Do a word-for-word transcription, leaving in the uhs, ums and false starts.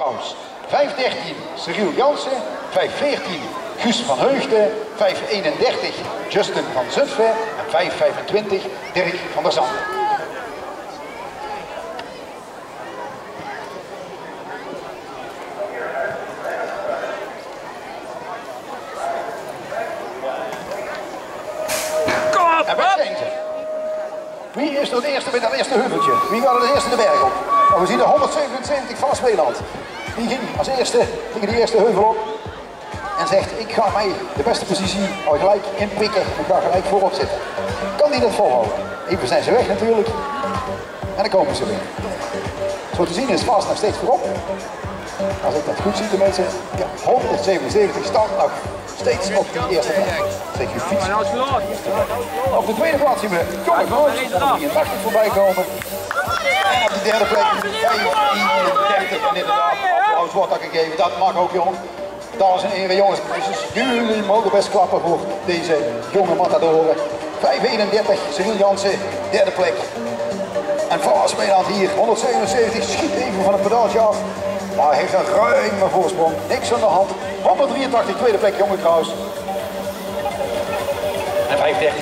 Trouwens, vijf dertien Cyril Jansen, vijf veertien Guus van Heugden, vijf eenendertig Justin van Zutphen en vijf vijfentwintig Dirk van der Zanden. En waar zijn ze? Wie is er het eerste bij dat eerste heuveltje? Wie gaat het eerste de berg op? Nou, we zien de honderdzevenenzeventig van Smeeland. Die ging als eerste tegen die eerste heuvel op. En zegt, ik ga mij de beste positie al gelijk inpikken. Ik ga gelijk voorop zitten. Kan die dat volhouden? Even zijn ze weg natuurlijk. En dan komen ze weer. Zo te zien is Vast nog steeds voorop. Als ik dat goed zie tenminste. Ja, honderdzevenenzeventig staat nog steeds op die eerste plek. Zeg je fiets. Op de tweede plaats zien we Jonge Groot, drieëntachtig voorbij komen. En op de derde plek vijfendertig. En inderdaad, applaus wordt dat gegeven. Dat mag ook, jongen. Dames en heren, jongens, dus jullie mogen best klappen voor deze jonge matadoren. vijf eenendertig, Cyril Jansen, derde plek. En Van Smeeland hier, honderdzevenenzeventig, schiet even van het pedaaltje af. Maar hij heeft een ruime voorsprong, niks aan de hand. honderddrieëntachtig, tweede plek, Jonge Kraus. En vijf dertien.